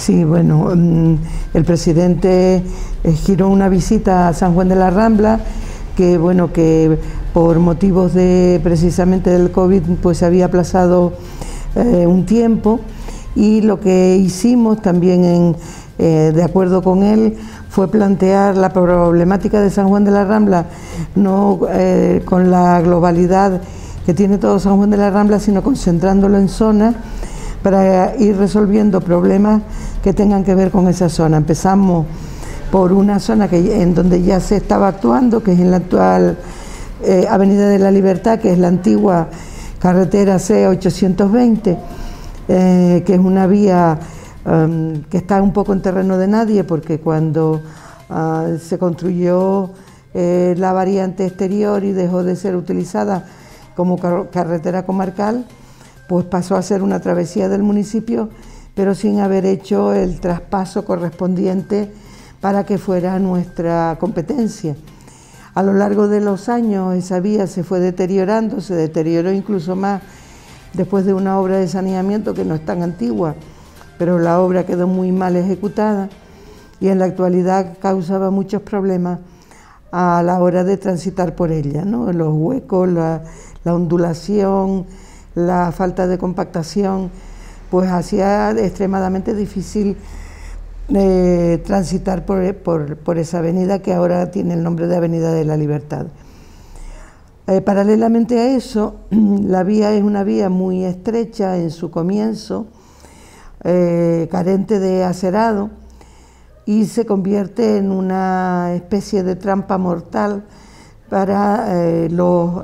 Sí, bueno, el presidente giró una visita a San Juan de la Rambla, que bueno, que por motivos de precisamente del COVID pues se había aplazado un tiempo, y lo que hicimos también de acuerdo con él fue plantear la problemática de San Juan de la Rambla, no con la globalidad que tiene todo San Juan de la Rambla, sino concentrándolo en zonas para ir resolviendo problemas que tengan que ver con esa zona. Empezamos por una zona en donde ya se estaba actuando, que es en la actual Avenida de la Libertad, que es la antigua carretera C820, que es una vía que está un poco en terreno de nadie, porque cuando se construyó la variante exterior y dejó de ser utilizada como carretera comarcal, pues pasó a ser una travesía del municipio, pero sin haber hecho el traspaso correspondiente para que fuera nuestra competencia. A lo largo de los años esa vía se fue deteriorando, se deterioró incluso más después de una obra de saneamiento que no es tan antigua, pero la obra quedó muy mal ejecutada y en la actualidad causaba muchos problemas a la hora de transitar por ella, ¿no? Los huecos, la ondulación, la falta de compactación, pues hacía extremadamente difícil transitar por esa avenida, que ahora tiene el nombre de Avenida de la Libertad. Paralelamente a eso, la vía es una vía muy estrecha en su comienzo, carente de acerado, y se convierte en una especie de trampa mortal para los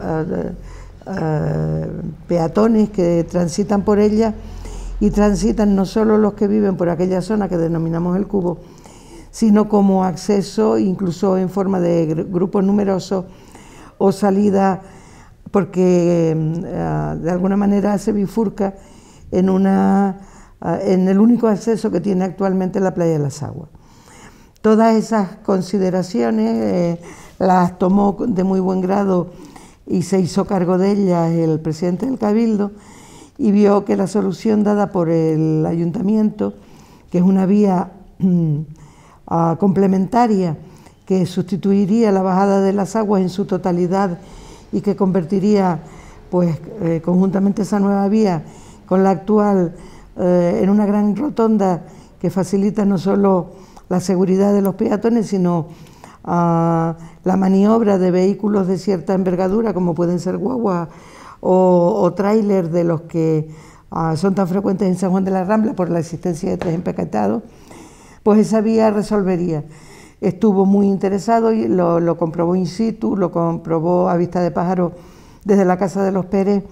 peatones que transitan por ella, y transitan no solo los que viven por aquella zona que denominamos el Cubo, sino como acceso incluso en forma de grupos numerosos o salida, porque de alguna manera se bifurca en el único acceso que tiene actualmente la Playa de las Aguas. Todas esas consideraciones las tomó de muy buen grado y se hizo cargo de ellas el presidente del Cabildo, y vio que la solución dada por el ayuntamiento, que es una vía complementaria que sustituiría la bajada de las aguas en su totalidad y que convertiría pues conjuntamente esa nueva vía con la actual en una gran rotonda que facilita no solo la seguridad de los peatones, sino la maniobra de vehículos de cierta envergadura, como pueden ser guaguas o tráiler, de los que son tan frecuentes en San Juan de la Rambla por la existencia de tres empaquetados, pues esa vía resolvería. Estuvo muy interesado y lo comprobó in situ, lo comprobó a vista de pájaro desde la Casa de los Pérez,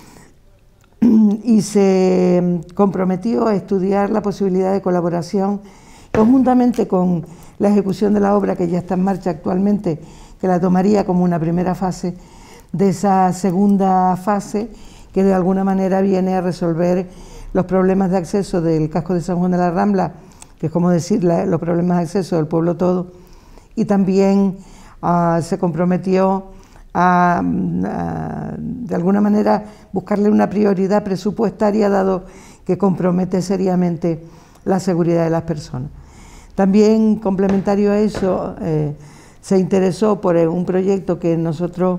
y se comprometió a estudiar la posibilidad de colaboración conjuntamente con la ejecución de la obra que ya está en marcha actualmente, que la tomaría como una primera fase de esa segunda fase, que de alguna manera viene a resolver los problemas de acceso del casco de San Juan de la Rambla, que es como decir los problemas de acceso del pueblo todo, y también se comprometió a de alguna manera buscarle una prioridad presupuestaria, dado que compromete seriamente la seguridad de las personas. También, complementario a eso, se interesó por un proyecto que nosotros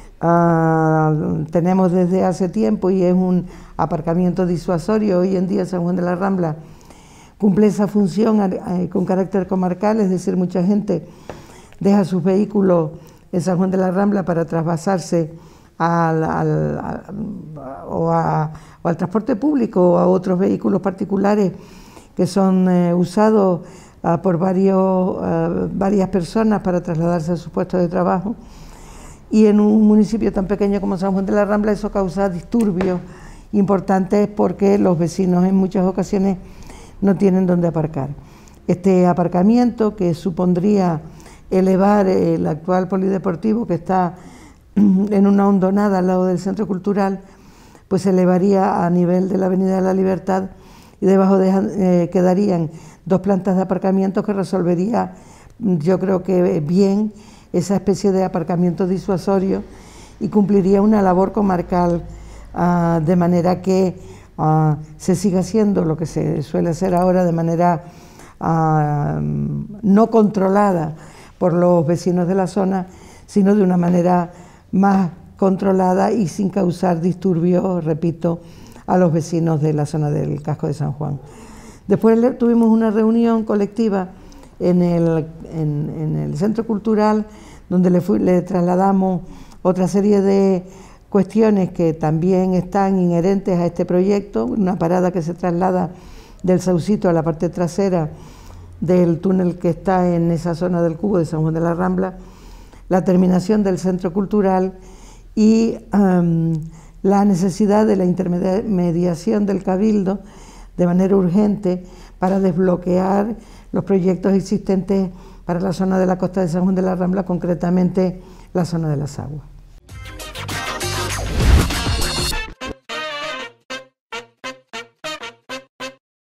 tenemos desde hace tiempo, y es un aparcamiento disuasorio. Hoy en día San Juan de la Rambla cumple esa función con carácter comarcal, es decir, mucha gente deja sus vehículos en San Juan de la Rambla para trasvasarse al transporte público o a otros vehículos particulares que son usados por varias personas para trasladarse a sus puestos de trabajo. Y en un municipio tan pequeño como San Juan de la Rambla eso causa disturbios importantes, porque los vecinos en muchas ocasiones no tienen dónde aparcar. Este aparcamiento, que supondría elevar el actual polideportivo, que está en una hondonada al lado del Centro Cultural, pues se elevaría a nivel de la Avenida de la Libertad, y debajo quedarían dos plantas de aparcamiento que resolvería, yo creo que bien, esa especie de aparcamiento disuasorio, y cumpliría una labor comarcal, de manera que se siga haciendo lo que se suele hacer ahora de manera no controlada por los vecinos de la zona, sino de una manera más controlada y sin causar disturbios, repito, a los vecinos de la zona del casco de San Juan. Después tuvimos una reunión colectiva en el Centro Cultural, donde le trasladamos otra serie de cuestiones que también están inherentes a este proyecto, una parada que se traslada del Saucito a la parte trasera del túnel que está en esa zona del Cubo de San Juan de la Rambla, la terminación del Centro Cultural y la necesidad de la intermediación del Cabildo de manera urgente para desbloquear los proyectos existentes para la zona de la costa de San Juan de la Rambla, concretamente la zona de las aguas.